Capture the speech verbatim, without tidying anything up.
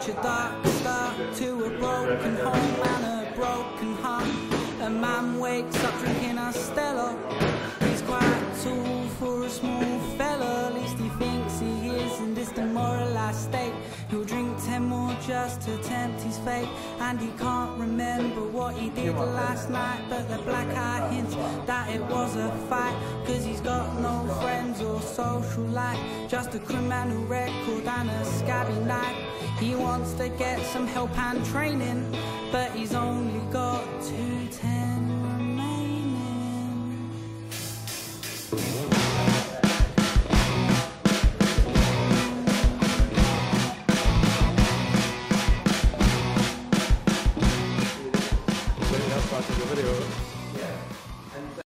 such a dark start to a broken home and a broken heart. A man wakes up drinking a Stella. He's quite tall for a small fella, at least he thinks he is in this demoralised state. He'll drink ten more just to tempt his fate, and he can't remember what he did last night, but the black eye hints that it was a fight, cause he's got no friends or social life, just a criminal record and a scabby knife. He wants to get some help and training, but he's only got two ten remaining. Watching the video.